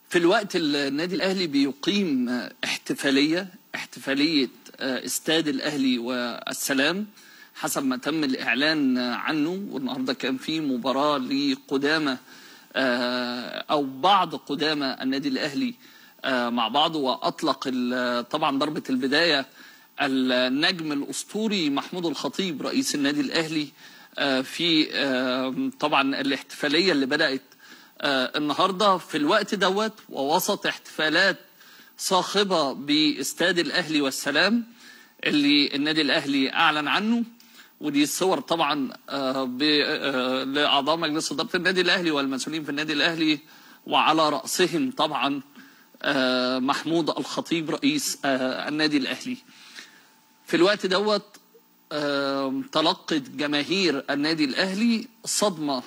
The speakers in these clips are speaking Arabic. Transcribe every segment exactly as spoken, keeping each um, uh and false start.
في الوقت اللي النادي الأهلي بيقيم احتفالية احتفالية استاد الأهلي والسلام حسب ما تم الإعلان عنه، والنهارده كان في مباراة لقدامى أو بعض قدامى النادي الأهلي مع بعض، وأطلق طبعا ضربة البداية النجم الأسطوري محمود الخطيب رئيس النادي الأهلي في طبعا الاحتفالية اللي بدأت النهارده في الوقت دوت، ووسط احتفالات صاخبة باستاد الأهلي والسلام اللي النادي الأهلي أعلن عنه. ودي الصور طبعا لأعضاء مجلس إدارة النادي الأهلي والمسؤولين في النادي الأهلي، وعلى رأسهم طبعا محمود الخطيب رئيس النادي الأهلي. في الوقت دوت تلقت جماهير النادي الأهلي صدمة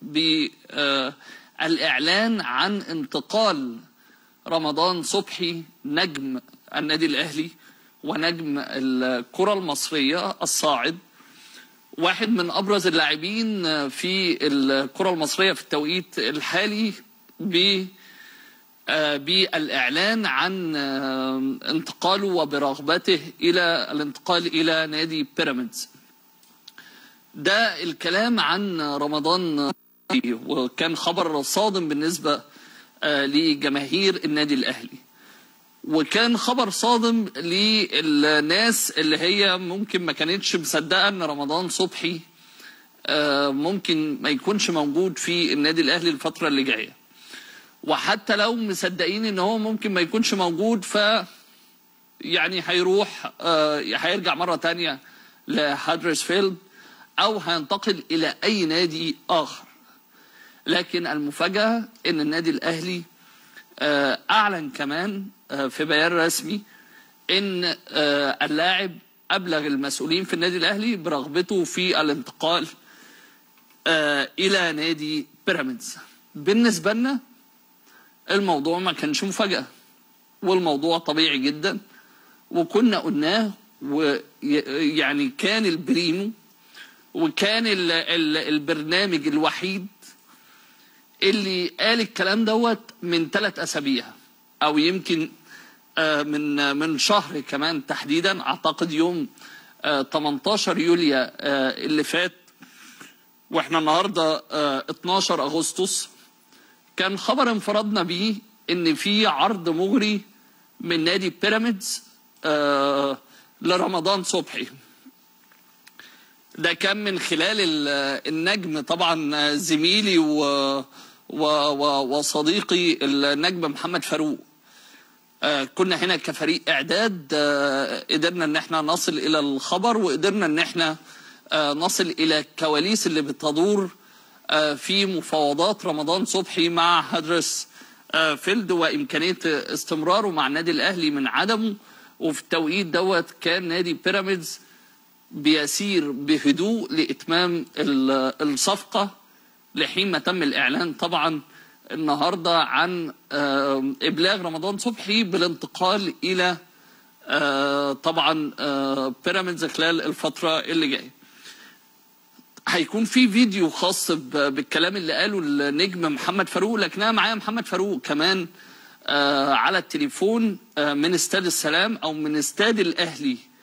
بالإعلان عن انتقال رمضان صبحي نجم النادي الأهلي ونجم الكرة المصرية الصاعد، واحد من أبرز اللاعبين في الكرة المصرية في التوقيت الحالي، ب بالإعلان عن انتقاله وبرغبته إلى الانتقال إلى نادي بيراميدز. ده الكلام عن رمضان، وكان خبر صادم بالنسبة لجماهير النادي الأهلي، وكان خبر صادم للناس اللي هي ممكن ما كانتش مصدقة ان رمضان صبحي ممكن ما يكونش موجود في النادي الأهلي الفترة اللي جاية. وحتى لو مصدقين ان هو ممكن ما يكونش موجود، ف يعني هيروح هيرجع مرة تانية لهدرسفيلد او هينتقل الى اي نادي اخر. لكن المفاجأة ان النادي الأهلي اعلن كمان في بيان رسمي ان اللاعب ابلغ المسؤولين في النادي الاهلي برغبته في الانتقال الى نادي بيراميدز. بالنسبه لنا الموضوع ما كانش مفاجاه، والموضوع طبيعي جدا، وكنا قلناه، ويعني كان البريمو وكان ال ال البرنامج الوحيد اللي قال الكلام دوت من ثلاث اسابيع او يمكن من من شهر كمان تحديدا، اعتقد يوم ثمانية عشر يوليو اللي فات، واحنا النهارده اتناشر اغسطس. كان خبر انفردنا بيه ان في عرض مغري من نادي بيراميدز لرمضان صبحي. ده كان من خلال النجم طبعا زميلي وصديقي النجم محمد فاروق. آه كنا هنا كفريق اعداد، آه قدرنا ان احنا نصل الى الخبر، وقدرنا ان احنا آه نصل الى الكواليس اللي بتدور آه في مفاوضات رمضان صبحي مع هدرس آه فيلد، وامكانيه استمراره مع النادي الاهلي من عدمه. وفي التوقيت دوت كان نادي بيراميدز بيسير بهدوء لاتمام الصفقه، لحين ما تم الاعلان طبعا النهارده عن ابلاغ رمضان صبحي بالانتقال الى طبعا بيراميدز خلال الفتره اللي جايه. هيكون في فيديو خاص بالكلام اللي قاله النجم محمد فاروق، لكن انا معايا محمد فاروق كمان على التليفون من استاد السلام او من استاد الاهلي